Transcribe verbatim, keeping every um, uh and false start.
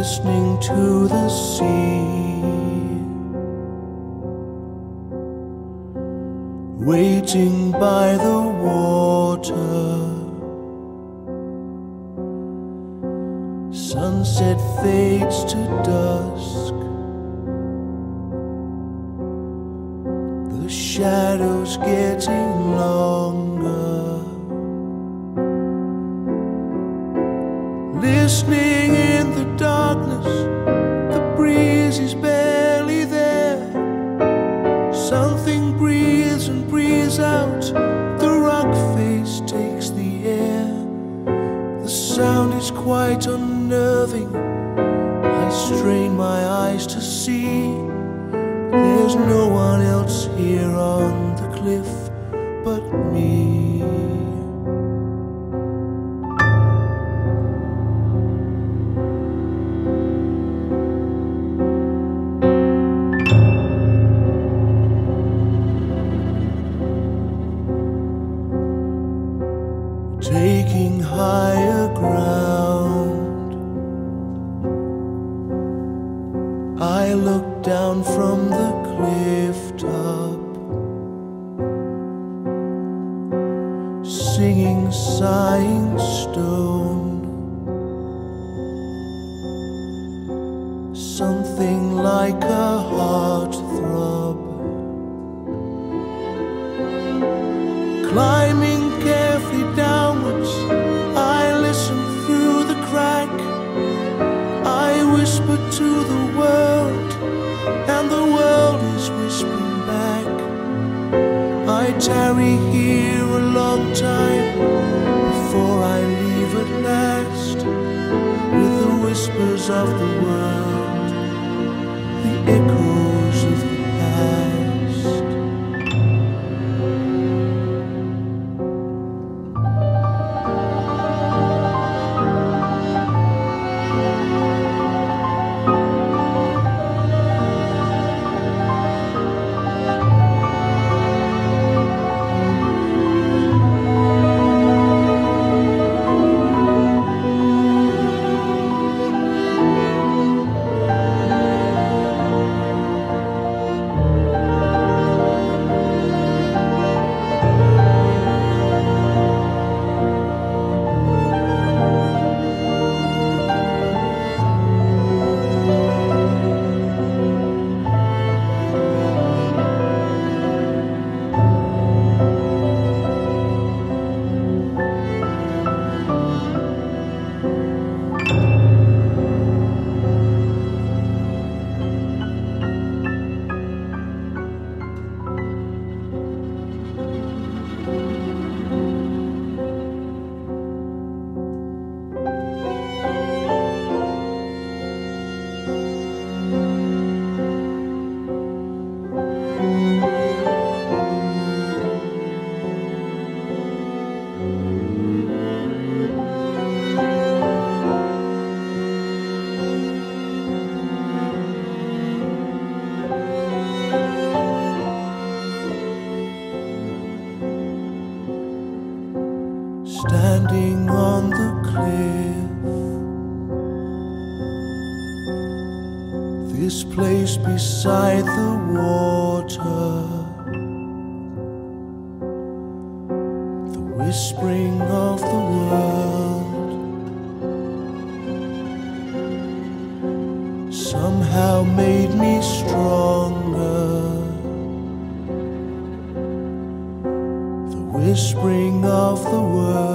listening to the sea, waiting by the water. Sunset fades to dusk, the shadows getting longer. Listening in the darkness, the breeze is barely there. Something breathes and breathes out, the rock face takes the air. The sound is quite unnerving, I strain my eyes to see. There's no one else here on the cliff but me. Taking higher ground, I look down from the cliff top, singing, sighing stone. Something like a heart throb, climbing carefully downwards. I listen through the crack, I whisper to the world, and the world is whispering back. I tarry here a long time before I leave at last, with the whispers of the world, the echoes of the past. Standing on the cliff, this place beside the water, the whispering of the world somehow made me stronger. The whispering of the world